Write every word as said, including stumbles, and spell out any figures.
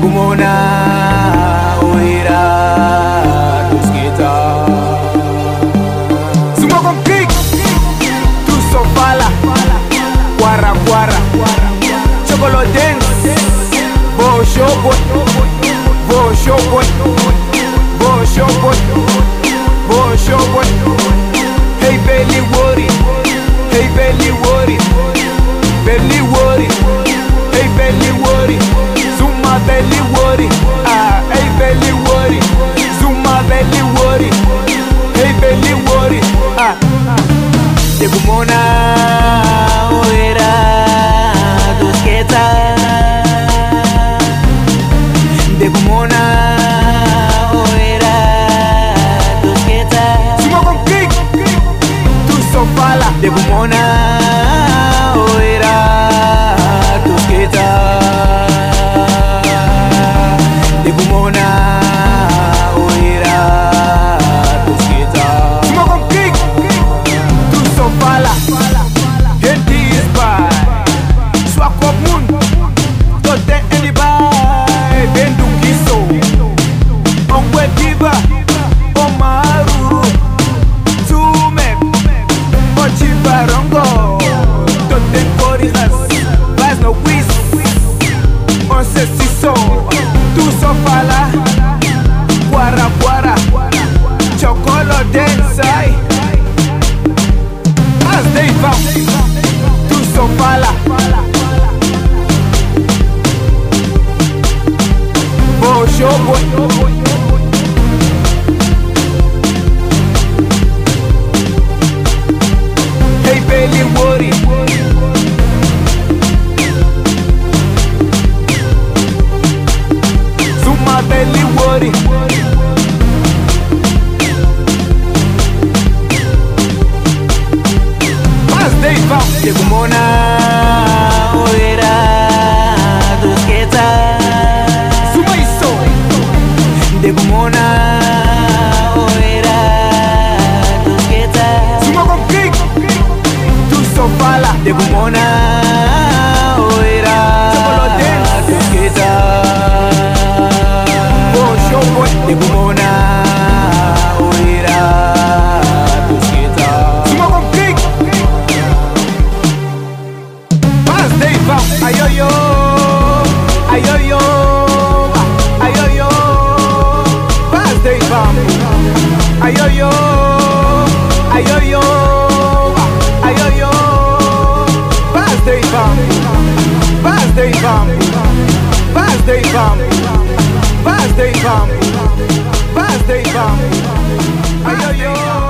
Degumona oira tuskita Sumo con kick Tu so fala Guara guara Chocolo dance Bo show boy Bo show boy Bo show boy Bo show boy Hey belly worry Hey belly worry Belly worry Hey belly worry Zuma belly worry Ah hey belly worry Zuma belly worry Hey belly worry Ah Degumona oira tusketa Degumona oira tusketa Sumo con kick Tu so fala Degumona oira tusketa Degumona oira tusketa Sumo con kick Tu so fala Gente is by Swak op moon Tote anybody Bendu kiso Ongwe diba Omaru Tumek Ochiba rongo Tote korigas Vaz no quiz On se siso Tu so fala Guara guara Chocolo dance ay As they found Tu so fala Bo show boy Hey belly worry Zuma belly worry As they found Degumona oira tusketa Suma iso Degumona oira tusketa Suma con kick Tu so fala Degumona oira tusketa Bo show boy Degumona oira tusketa Suma con kick As they found Ayoyo Ayoyo Ayoyo As they found Ayoyo Ayoyo Ayoyo As they found As they found As they found As they found As they found Ayoyo